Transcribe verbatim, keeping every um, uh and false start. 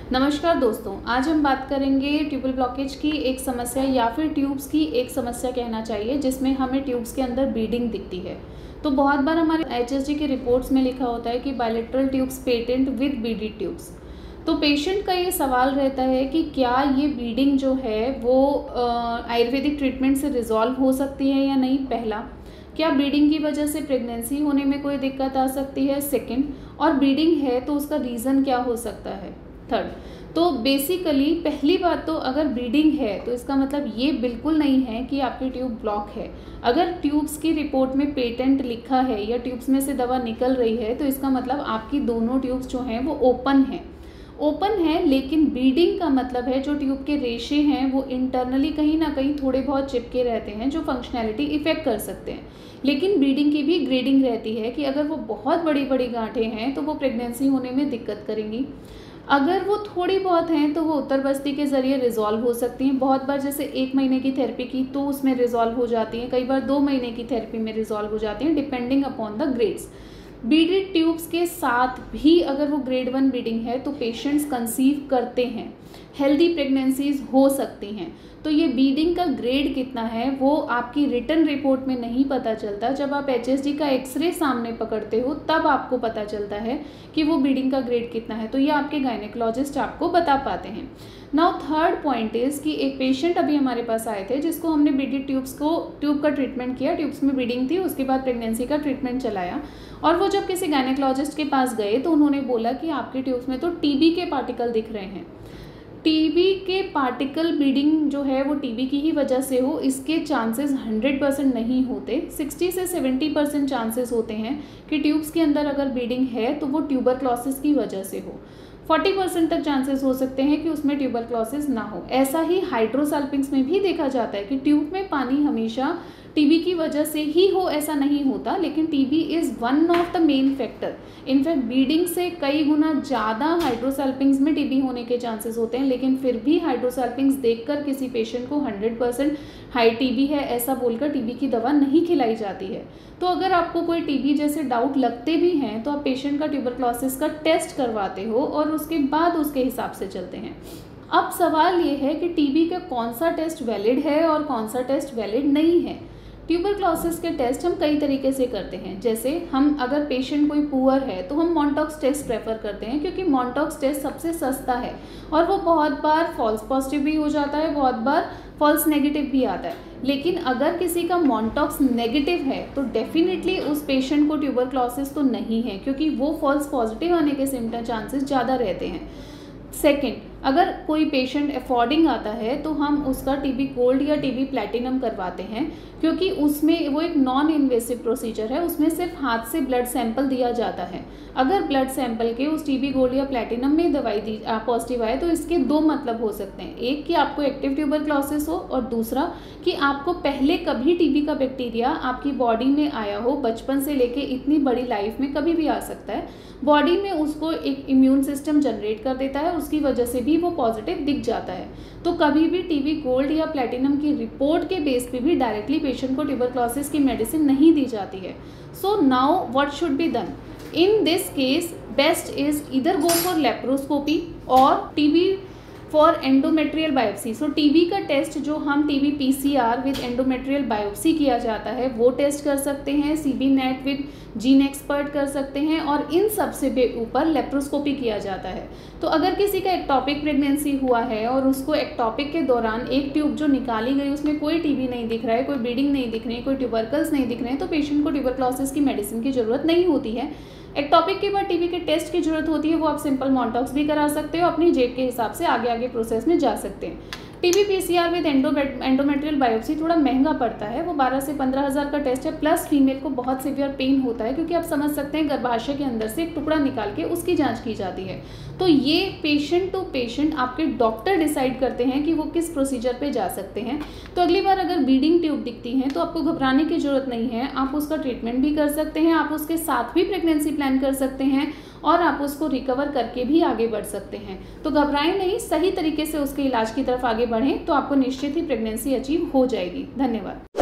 नमस्कार दोस्तों, आज हम बात करेंगे ट्यूबल ब्लॉकेज की एक समस्या या फिर ट्यूब्स की एक समस्या कहना चाहिए, जिसमें हमें ट्यूब्स के अंदर ब्लीडिंग दिखती है। तो बहुत बार हमारे एचएसजी की रिपोर्ट्स में लिखा होता है कि bilateral tubes patent with beaded tubes. तो पेशेंट का ये सवाल रहता है कि क्या ये ब्लीडिंग जो है वो आयुर्वेदिक ट्रीटमेंट से रिजॉल्व हो सकती है या नहीं। पहला, क्या ब्लीडिंग की वजह से प्रेगनेंसी होने में कोई दिक्कत आ सकती है। सेकंड, और ब्लीडिंग है तो उसका रीज़न क्या हो सकता है। थर्ड, तो बेसिकली पहली बात तो अगर ब्लीडिंग है तो इसका मतलब ये बिल्कुल नहीं है कि आपकी ट्यूब ब्लॉक है। अगर ट्यूब्स की रिपोर्ट में पेटेंट लिखा है या ट्यूब्स में से दवा निकल रही है तो इसका मतलब आपकी दोनों ट्यूब्स जो हैं वो ओपन हैं ओपन है लेकिन ब्लीडिंग का मतलब है जो ट्यूब के रेशे हैं वो इंटरनली कहीं ना कहीं थोड़े बहुत चिपके रहते हैं, जो फंक्शनैलिटी इफेक्ट कर सकते हैं। लेकिन ब्लीडिंग की भी ग्रेडिंग रहती है कि अगर वो बहुत बड़ी बड़ी गांठें हैं तो वो प्रेगनेंसी होने में दिक्कत करेंगी। अगर वो थोड़ी बहुत हैं तो वो उत्तर बस्ती के ज़रिए रिजॉल्व हो सकती हैं। बहुत बार जैसे एक महीने की थेरेपी की तो उसमें रिजॉल्व हो जाती हैं, कई बार दो महीने की थेरेपी में रिजॉल्व हो जाती हैं, depending upon the grades. Beaded tubes के साथ भी अगर वो ग्रेड वन ब्लीडिंग है तो पेशेंट्स कंसीव करते हैं, हेल्दी प्रेगनेंसीज हो सकती हैं। तो ये ब्लीडिंग का ग्रेड कितना है वो आपकी रिटन रिपोर्ट में नहीं पता चलता। जब आप एचएसजी का एक्सरे सामने पकड़ते हो तब आपको पता चलता है कि वो ब्लीडिंग का ग्रेड कितना है, तो ये आपके गायनेकोलॉजिस्ट आपको बता पाते हैं। नाउ थर्ड पॉइंट इज़ कि एक पेशेंट अभी हमारे पास आए थे जिसको हमने बीडेड ट्यूब्स को ट्यूब का ट्रीटमेंट किया, ट्यूब्स में ब्लीडिंग थी, उसके बाद प्रेगनेंसी का ट्रीटमेंट चलाया। और वो जब किसी गायनेकोलॉजिस्ट के पास गए तो उन्होंने बोला कि आपके ट्यूब्स में तो टीबी के पार्टिकल दिख रहे हैं। टीबी के पार्टिकल ब्लीडिंग जो है वो टीबी की ही वजह से हो, इसके चांसेस हंड्रेड परसेंट नहीं होते। सिक्सटी से सेवेंटी परसेंट चांसेस होते हैं कि ट्यूब्स के अंदर अगर ब्लीडिंग है तो वो ट्यूबरक्लोसिस की वजह से हो। फोर्टी परसेंट तक चांसेस हो सकते हैं कि उसमें ट्यूबरक्लोसिस ना हो। ऐसा ही हाइड्रोसल्फिंग्स में भी देखा जाता है कि ट्यूब में पानी हमेशा टीबी की वजह से ही हो ऐसा नहीं होता, लेकिन TB is one of the main factor. In fact bleeding से कई गुना ज़्यादा हाइड्रोसल्फिंग्स में टीबी होने के चांसेस होते हैं, लेकिन फिर भी हाइड्रोसल्फिंग्स देखकर किसी पेशेंट को हंड्रेड परसेंट हाई टीबी है ऐसा बोलकर टीबी की दवा नहीं खिलाई जाती है। तो अगर आपको कोई टीबी जैसे डाउट लगते भी हैं तो आप पेशेंट का ट्यूबरक्लोसिस का टेस्ट करवाते हो और उसके बाद उसके हिसाब से चलते हैं। अब सवाल ये है कि टीबी का कौन सा टेस्ट वैलिड है और कौन सा टेस्ट वैलिड नहीं है। ट्यूबरक्लोसिस के टेस्ट हम कई तरीके से करते हैं। जैसे हम अगर पेशेंट कोई पुअर है तो हम मॉन्टॉक्स टेस्ट प्रेफर करते हैं, क्योंकि मॉन्टॉक्स टेस्ट सबसे सस्ता है और वो बहुत बार फॉल्स पॉजिटिव भी हो जाता है, बहुत बार फॉल्स नेगेटिव भी आता है। लेकिन अगर किसी का मॉन्टॉक्स नेगेटिव है तो डेफिनेटली उस पेशेंट को ट्यूबरक्लोसिस तो नहीं है, क्योंकि वो फॉल्स पॉजिटिव आने के सिम्टम चांसेस ज़्यादा रहते हैं। सेकेंड, अगर कोई पेशेंट अफोर्डिंग आता है तो हम उसका टीबी गोल्ड या टीबी प्लैटिनम करवाते हैं, क्योंकि उसमें वो एक नॉन इन्वेसिव प्रोसीजर है, उसमें सिर्फ हाथ से ब्लड सैंपल दिया जाता है। अगर ब्लड सैंपल के उस टीबी गोल्ड या प्लैटिनम में दवाई दी पॉजिटिव आए तो इसके दो मतलब हो सकते हैं। एक कि आपको एक्टिव ट्यूबरक्लोसिस हो और दूसरा कि आपको पहले कभी टीबी का बैक्टीरिया आपकी बॉडी में आया हो, बचपन से लेके इतनी बड़ी लाइफ में कभी भी आ सकता है। बॉडी में उसको एक इम्यून सिस्टम जनरेट कर देता है, उसकी वजह से भी वो पॉजिटिव दिख जाता है। तो कभी भी टीबी गोल्ड या प्लैटिनम की रिपोर्ट के बेस पे भी डायरेक्टली पेशेंट को ट्यूबरक्लोसिस की मेडिसिन नहीं दी जाती है। So now what should be done in this case? Best is इधर गो फॉर लेप्रोस्कोपी और TB for endometrial biopsy. So TB का टेस्ट जो हम TB PCR with endometrial biopsy किया जाता है वो टेस्ट कर सकते हैं, CB NAAT with GeneXpert कर सकते हैं, और इन सबसे भी ऊपर लेप्रोस्कोपी किया जाता है। तो अगर किसी का एक्टॉपिक प्रेगनेंसी हुआ है और उसको एक्टॉपिक के दौरान एक ट्यूब जो निकाली गई उसमें कोई टीबी नहीं दिख रहा है, कोई ब्लीडिंग नहीं दिख रही है, कोई ट्यूबरकल्स नहीं दिख रहे हैं, तो पेशेंट को ट्यूबरक्लोसिस की मेडिसिन की जरूरत नहीं होती है। एक्टॉपिक के बाद टीबी के टेस्ट की जरूरत होती है, वो आप सिंपल मॉन्टॉक्स भी करा सकते हो, अपनी जेब के हिसाब से आगे आगे प्रोसेस में जा सकते हैं। TB PCR with endometrial biopsy थोड़ा महंगा पड़ता है, वो बारह से पंद्रह हज़ार का टेस्ट है, प्लस फीमेल को बहुत सीवियर पेन होता है, क्योंकि आप समझ सकते हैं गर्भाशय के अंदर से एक टुकड़ा निकाल के उसकी जांच की जाती है। तो ये पेशेंट टू पेशेंट आपके डॉक्टर डिसाइड करते हैं कि वो किस प्रोसीजर पे जा सकते हैं। तो अगली बार अगर ब्लीडिंग ट्यूब दिखती है तो आपको घबराने की जरूरत नहीं है, आप उसका ट्रीटमेंट भी कर सकते हैं, आप उसके साथ भी प्रेगनेंसी प्लान कर सकते हैं और आप उसको रिकवर करके भी आगे बढ़ सकते हैं। तो घबराएं नहीं, सही तरीके से उसके इलाज की तरफ आगे बढ़ें तो आपको निश्चित ही प्रेगनेंसी अचीव हो जाएगी। धन्यवाद।